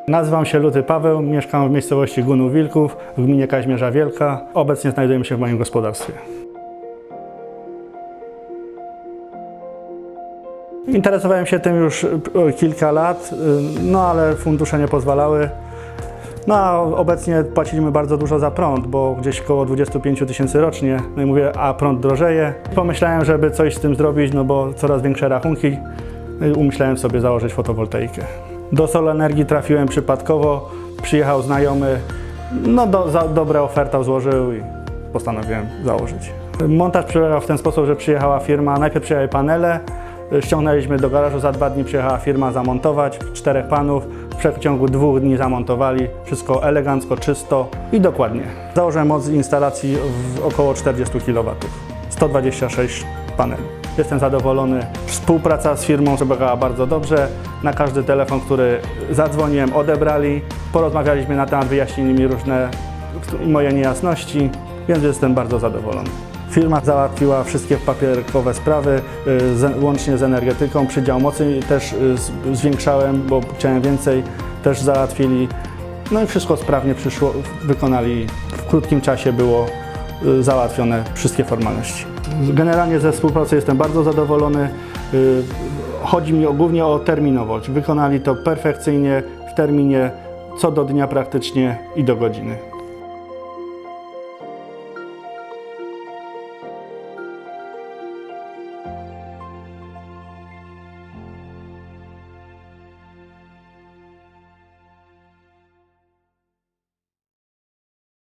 Nazywam się Luty Paweł, mieszkam w miejscowości Gunów Wilków w gminie Kazimierza Wielka. Obecnie znajdujemy się w moim gospodarstwie. Interesowałem się tym już kilka lat, no ale fundusze nie pozwalały. No a obecnie płacimy bardzo dużo za prąd, bo gdzieś około 25 000 rocznie. No i mówię, a prąd drożeje. Pomyślałem, żeby coś z tym zrobić, no bo coraz większe rachunki. No i umyślałem sobie założyć fotowoltaikę. Do Solenergii trafiłem przypadkowo, przyjechał znajomy, no dobra oferta złożył i postanowiłem założyć. Montaż przebiegał w ten sposób, że przyjechała firma, najpierw przyjechały panele, ściągnęliśmy do garażu, za 2 dni przyjechała firma zamontować, 4 panów, w przeciągu 2 dni zamontowali, wszystko elegancko, czysto i dokładnie. Założyłem moc instalacji w około 40 kW, 126 paneli. Jestem zadowolony. Współpraca z firmą przebiegała bardzo dobrze. Na każdy telefon, który zadzwoniłem, odebrali. Porozmawialiśmy na temat, wyjaśnili mi różne moje niejasności, więc jestem bardzo zadowolony. Firma załatwiła wszystkie papierkowe sprawy, łącznie z energetyką. Przydział mocy też zwiększałem, bo chciałem więcej. Też załatwili. No i wszystko sprawnie przyszło, wykonali. W krótkim czasie było załatwione wszystkie formalności. Generalnie ze współpracy jestem bardzo zadowolony. Chodzi mi głównie o terminowość. Wykonali to perfekcyjnie, w terminie, co do dnia praktycznie i do godziny.